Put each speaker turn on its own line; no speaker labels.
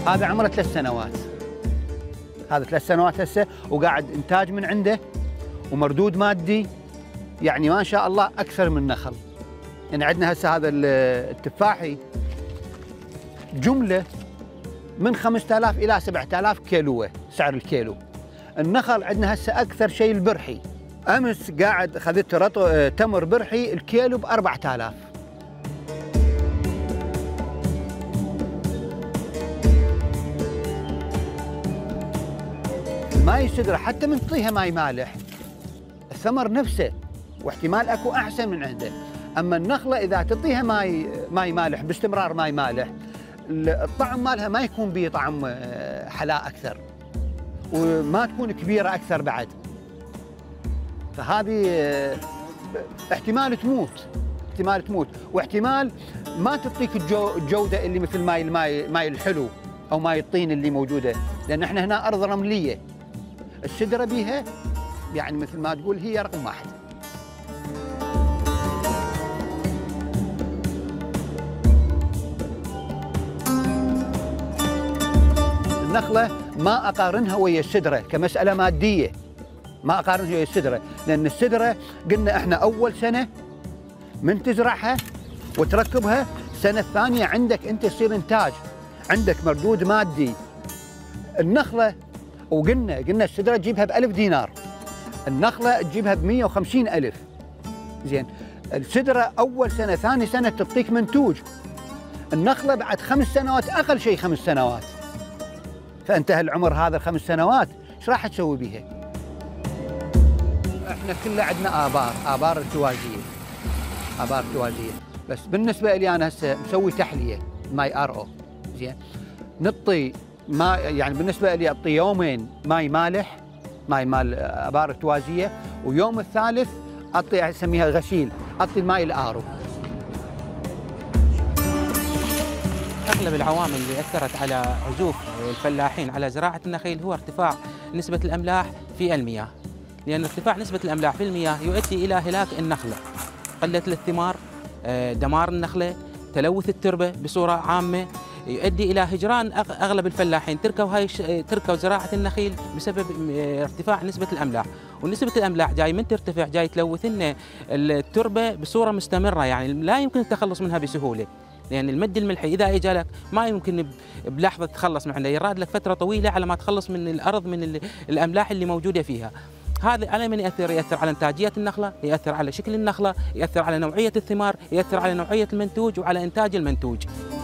هذا عمره 3 سنوات. هذا 3 سنوات هسه وقاعد انتاج من عنده ومردود مادي يعني ما شاء الله اكثر من نخل. يعني عندنا هسه هذا التفاحي جمله من 5000 الى 7000 كيلو سعر الكيلو. النخل عندنا هسه اكثر شيء البرحي. امس قاعد اخذت تمر برحي الكيلو ب 4000. الماي السدره حتى من تعطيها ماي مالح الثمر نفسه واحتمال اكو احسن من عنده. اما النخله اذا تعطيها ماي مالح باستمرار ماي مالح الطعم مالها ما يكون به طعم حلاء اكثر وما تكون كبيره اكثر بعد. فهذه احتمال تموت واحتمال ما تعطيك الجوده اللي مثل ماي الحلو او ماي الطين اللي موجوده، لان احنا هنا ارض رمليه. السدره بيها يعني مثل ما تقول هي رقم واحد. النخله ما اقارنها ويا السدره كمساله ماديه، ما اقارنها ويا السدره، لان السدره قلنا احنا اول سنه من تزرعها وتركبها، السنه الثانيه عندك انت يصير انتاج، عندك مردود مادي. النخله وقلنا السدره تجيبها ب1000 دينار، النخله تجيبها ب150,000. زين، السدره اول سنه ثاني سنه تعطيك منتوج، النخله بعد 5 سنوات اقل شيء 5 سنوات. فانت هالعمر هذا ال5 سنوات ايش راح تسوي بيها؟ احنا كلنا عندنا ابار ارتوازيه، بس بالنسبه لي انا هسه مسوي تحليه ماي RO. زين، نعطي ما يعني بالنسبه لي اعطي يومين ماي مالح، ماي مال ابار ارتوازيه، ويوم الثالث اعطي اسميها غسيل، اعطي الماي الارو.
اغلب العوامل اللي اثرت على عزوف الفلاحين على زراعه النخيل هو ارتفاع نسبه الاملاح في المياه، لان ارتفاع نسبه الاملاح في المياه يؤدي الى هلاك النخله، قله الثمار، دمار النخله، تلوث التربه بصوره عامه، يؤدي الى هجران اغلب الفلاحين تركوا زراعه النخيل بسبب ارتفاع نسبه الاملاح، ونسبه الاملاح جاي من ترتفع جاي تلوث لنا التربه بصوره مستمره، يعني لا يمكن التخلص منها بسهوله، لان المد الملحي اذا اجى لك ما يمكن بلحظه تتخلص منه، يراد لك فتره طويله على ما تخلص من الارض من الاملاح اللي موجوده فيها. هذا على من يأثر على إنتاجية النخلة، يأثر على شكل النخلة، يأثر على نوعية الثمار، يأثر على نوعية المنتوج وعلى إنتاج المنتوج.